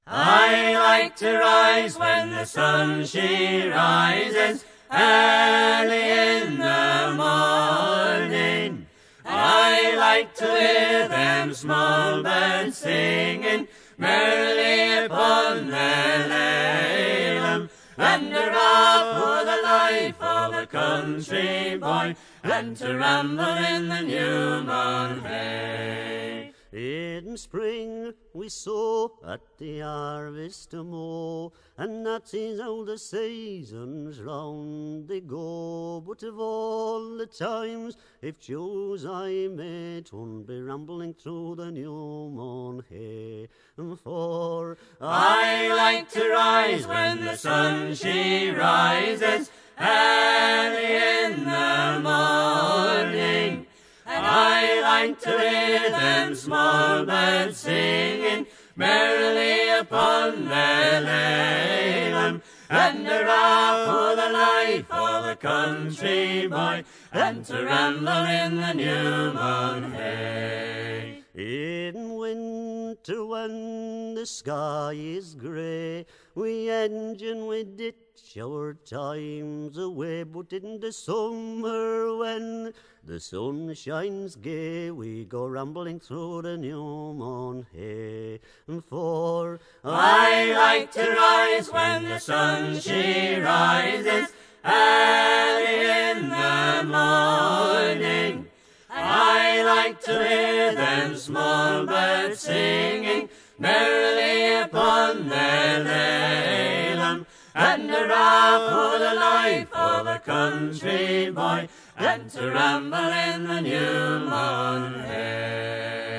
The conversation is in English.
I like to rise when the sun she rises, early in the morning. I like to hear them small birds singing merrily upon their lalum, and hurrah for the life of a country boy, and to ramble in the new mown hay. In spring we sow at the harvest mow, and that is how the seasons round they go. But of all the times, if choose I may, 'twould be rambling through the new mown hay. For I like to rise when the sun she rises, early in the morning. And I like to hear them small birds singing merrily upon their lalum, and hurrah for the life of a country boy, and to ramble in the new mown hay. in winter when the sky is grey, we engine we ditch our times away. But in the summer when the sun shines gay, we go rambling through the new mown hay. For I like to rise when the sun she rises, early in the morning. I like to hear them small birds singing merrily upon their lalum, and hurrah for the life of a country boy, and to ramble in the new mown hay.